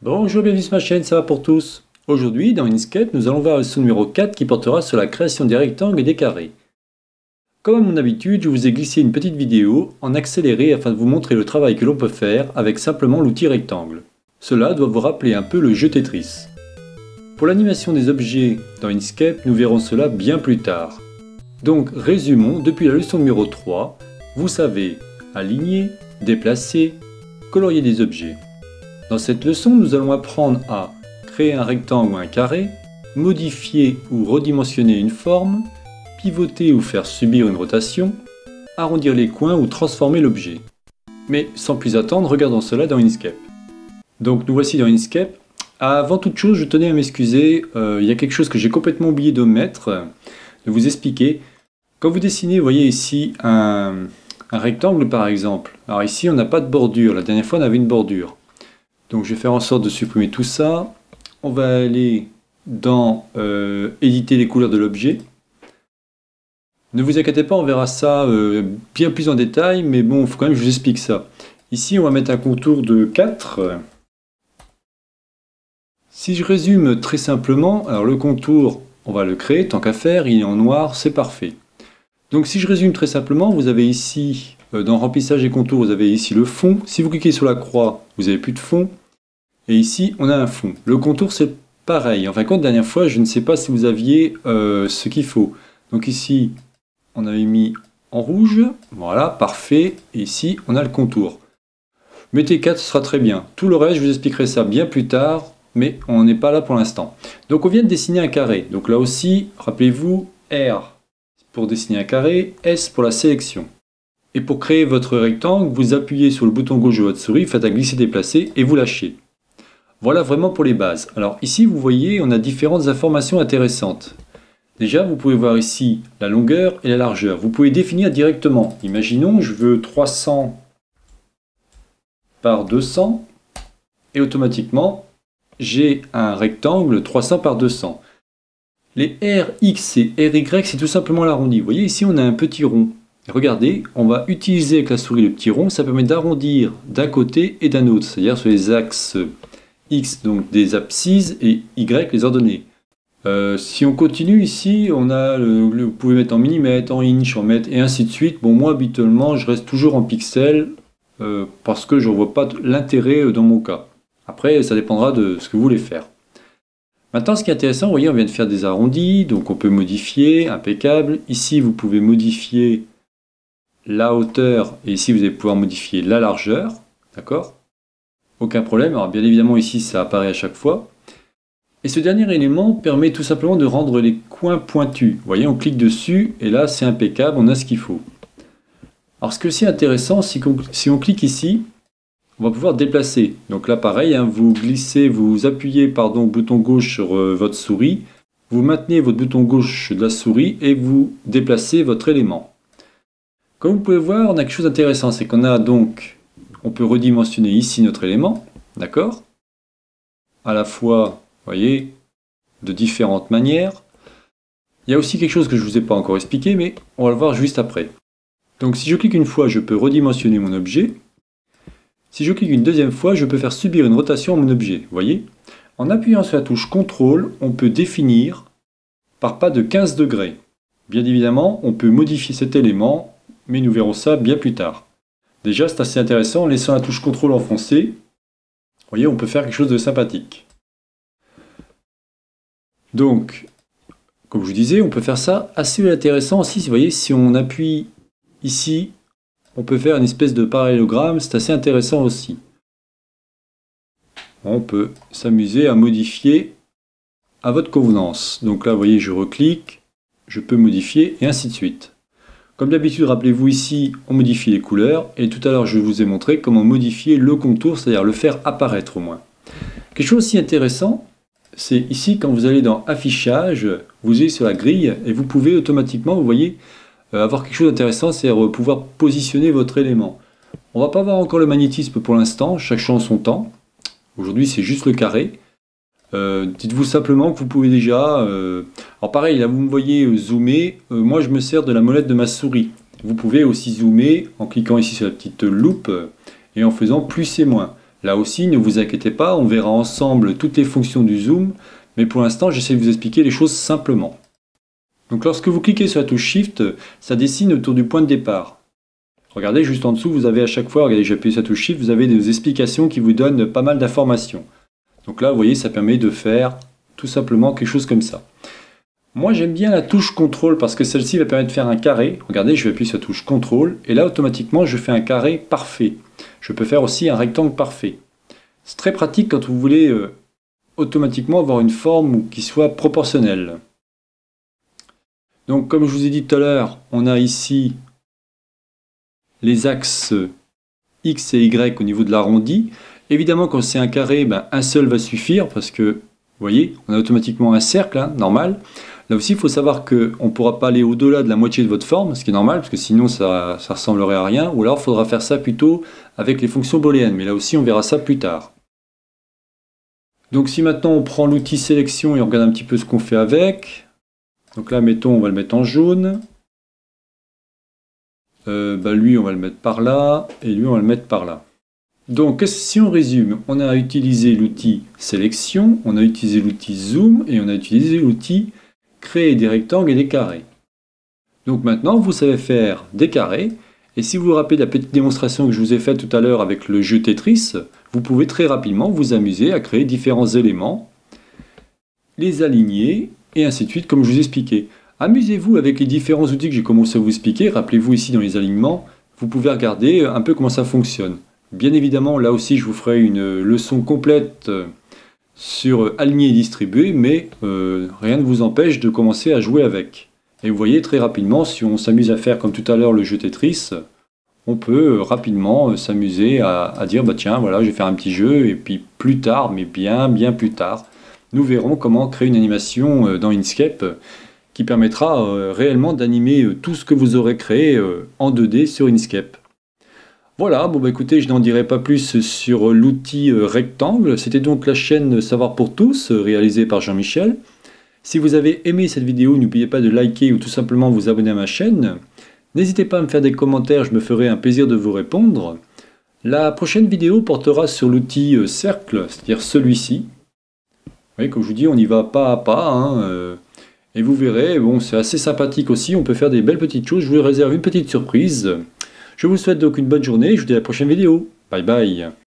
Bonjour, bienvenue sur ma chaîne, ça va pour tous? Aujourd'hui, dans Inkscape, nous allons voir la leçon numéro 4 qui portera sur la création des rectangles et des carrés. Comme à mon habitude, je vous ai glissé une petite vidéo en accéléré afin de vous montrer le travail que l'on peut faire avec simplement l'outil rectangle. Cela doit vous rappeler un peu le jeu Tetris. Pour l'animation des objets dans Inkscape, nous verrons cela bien plus tard. Donc résumons, depuis la leçon numéro 3, vous savez aligner, déplacer, colorier des objets. Dans cette leçon, nous allons apprendre à créer un rectangle ou un carré, modifier ou redimensionner une forme, pivoter ou faire subir une rotation, arrondir les coins ou transformer l'objet. Mais sans plus attendre, regardons cela dans Inkscape. Donc nous voici dans Inkscape. Avant toute chose, je tenais à m'excuser, il y a quelque chose que j'ai complètement oublié de mettre, de vous expliquer. Quand vous dessinez, vous voyez ici un rectangle par exemple. Alors ici, on n'a pas de bordure, la dernière fois on avait une bordure. Donc je vais faire en sorte de supprimer tout ça. On va aller dans éditer les couleurs de l'objet. Ne vous inquiétez pas, on verra ça bien plus en détail, mais bon, il faut quand même que je vous explique ça. Ici, on va mettre un contour de 4. Si je résume très simplement, alors le contour, on va le créer, tant qu'à faire, il est en noir, c'est parfait. Donc si je résume très simplement, vous avez ici, dans remplissage et contours, vous avez ici le fond. Si vous cliquez sur la croix, vous n'avez plus de fond. Et ici, on a un fond. Le contour, c'est pareil. En fin de compte, la dernière fois, je ne sais pas si vous aviez ce qu'il faut. Donc ici, on avait mis en rouge. Voilà, parfait. Et ici, on a le contour. Mettez 4, ce sera très bien. Tout le reste, je vous expliquerai ça bien plus tard, mais on n'est pas là pour l'instant. Donc on vient de dessiner un carré. Donc là aussi, rappelez-vous, R pour dessiner un carré, S pour la sélection. Et pour créer votre rectangle, vous appuyez sur le bouton gauche de votre souris, faites un glisser-déplacer et vous lâchez. Voilà vraiment pour les bases. Alors ici, vous voyez, on a différentes informations intéressantes. Déjà, vous pouvez voir ici la longueur et la largeur. Vous pouvez définir directement. Imaginons, je veux 300 par 200 et automatiquement, j'ai un rectangle 300 par 200. Les R, X et RY, c'est tout simplement l'arrondi. Vous voyez, ici, on a un petit rond. Regardez, on va utiliser avec la souris le petit rond. Ça permet d'arrondir d'un côté et d'un autre, c'est-à-dire sur les axes X, donc des abscisses, et Y, les ordonnées. Si on continue ici, on a vous pouvez mettre en millimètres, en inch, en mètres, et ainsi de suite. Bon, moi, habituellement, je reste toujours en pixels, parce que je ne vois pas l'intérêt dans mon cas. Après, ça dépendra de ce que vous voulez faire. Maintenant, ce qui est intéressant, vous voyez, on vient de faire des arrondis, donc on peut modifier, impeccable. Ici, vous pouvez modifier la hauteur, et ici, vous allez pouvoir modifier la largeur, d'accord? Aucun problème, alors bien évidemment, ici, ça apparaît à chaque fois. Et ce dernier élément permet tout simplement de rendre les coins pointus. Vous voyez, on clique dessus, et là, c'est impeccable, on a ce qu'il faut. Alors, ce qui est aussi intéressant, c'est que si on clique ici, on va pouvoir déplacer. Donc là, pareil, hein, vous glissez, vous appuyez au bouton gauche sur votre souris, vous maintenez votre bouton gauche de la souris et vous déplacez votre élément. Comme vous pouvez voir, on a quelque chose d'intéressant, c'est qu'on a donc, on peut redimensionner ici notre élément, d'accord? À la fois, vous voyez, de différentes manières. Il y a aussi quelque chose que je ne vous ai pas encore expliqué, mais on va le voir juste après. Donc si je clique une fois, je peux redimensionner mon objet. Si je clique une deuxième fois, je peux faire subir une rotation à mon objet. Vous voyez? En appuyant sur la touche CTRL, on peut définir par pas de 15 degrés. Bien évidemment, on peut modifier cet élément, mais nous verrons ça bien plus tard. Déjà, c'est assez intéressant, en laissant la touche CTRL enfoncée, vous voyez, on peut faire quelque chose de sympathique. Donc, comme je vous disais, on peut faire ça assez intéressant aussi. Vous voyez, si on appuie ici, on peut faire une espèce de parallélogramme, c'est assez intéressant aussi. On peut s'amuser à modifier à votre convenance. Donc là, vous voyez, je reclique, je peux modifier et ainsi de suite. Comme d'habitude, rappelez-vous ici, on modifie les couleurs et tout à l'heure, je vous ai montré comment modifier le contour, c'est-à-dire le faire apparaître au moins. Quelque chose aussi intéressant, c'est ici, quand vous allez dans Affichage, vous allez sur la grille et vous pouvez automatiquement, vous voyez, avoir quelque chose d'intéressant, c'est-à-dire pouvoir positionner votre élément. On ne va pas voir encore le magnétisme pour l'instant, chaque chose en son temps. Aujourd'hui, c'est juste le carré. Dites-vous simplement que vous pouvez déjà... alors pareil, là vous me voyez zoomer, moi je me sers de la molette de ma souris. Vous pouvez aussi zoomer en cliquant ici sur la petite loupe et en faisant plus et moins. Là aussi, ne vous inquiétez pas, on verra ensemble toutes les fonctions du zoom, mais pour l'instant, j'essaie de vous expliquer les choses simplement. Donc lorsque vous cliquez sur la touche Shift, ça dessine autour du point de départ. Regardez, juste en dessous, vous avez à chaque fois, regardez, j'appuie sur la touche Shift, vous avez des explications qui vous donnent pas mal d'informations. Donc là, vous voyez, ça permet de faire tout simplement quelque chose comme ça. Moi, j'aime bien la touche CTRL parce que celle-ci va permettre de faire un carré. Regardez, je vais appuyer sur la touche CTRL et là, automatiquement, je fais un carré parfait. Je peux faire aussi un rectangle parfait. C'est très pratique quand vous voulez automatiquement avoir une forme qui soit proportionnelle. Donc, comme je vous ai dit tout à l'heure, on a ici les axes X et Y au niveau de l'arrondi. Évidemment, quand c'est un carré, un seul va suffire parce que, vous voyez, on a automatiquement un cercle, hein, normal. Là aussi, il faut savoir qu'on ne pourra pas aller au-delà de la moitié de votre forme, ce qui est normal, parce que sinon ça ressemblerait à rien. Ou alors, il faudra faire ça plutôt avec les fonctions booléennes. Mais là aussi, on verra ça plus tard. Donc si maintenant on prend l'outil sélection et on regarde un petit peu ce qu'on fait avec. Donc là, mettons, on va le mettre en jaune. Lui, on va le mettre par là. Et lui, on va le mettre par là. Donc, si on résume, on a utilisé l'outil sélection, on a utilisé l'outil zoom et on a utilisé l'outil créer des rectangles et des carrés. Donc maintenant, vous savez faire des carrés. Et si vous vous rappelez de la petite démonstration que je vous ai faite tout à l'heure avec le jeu Tetris, vous pouvez très rapidement vous amuser à créer différents éléments, les aligner et ainsi de suite, comme je vous ai expliqué. Amusez-vous avec les différents outils que j'ai commencé à vous expliquer. Rappelez-vous ici dans les alignements, vous pouvez regarder un peu comment ça fonctionne. Bien évidemment, là aussi, je vous ferai une leçon complète sur aligner et distribuer, mais rien ne vous empêche de commencer à jouer avec. Et vous voyez très rapidement, si on s'amuse à faire comme tout à l'heure le jeu Tetris, on peut rapidement s'amuser à dire bah tiens, voilà, je vais faire un petit jeu, et puis plus tard, mais bien plus tard, nous verrons comment créer une animation dans Inkscape qui permettra réellement d'animer tout ce que vous aurez créé en 2D sur Inkscape. Voilà, bon bah écoutez, je n'en dirai pas plus sur l'outil rectangle. C'était donc la chaîne Savoir pour tous, réalisée par Jean-Michel. Si vous avez aimé cette vidéo, n'oubliez pas de liker ou tout simplement vous abonner à ma chaîne. N'hésitez pas à me faire des commentaires, je me ferai un plaisir de vous répondre. La prochaine vidéo portera sur l'outil cercle, c'est-à-dire celui-ci. Vous voyez, comme je vous dis, on y va pas à pas, hein, et vous verrez, bon, c'est assez sympathique aussi, on peut faire des belles petites choses. Je vous réserve une petite surprise. Je vous souhaite donc une bonne journée et je vous dis à la prochaine vidéo. Bye bye.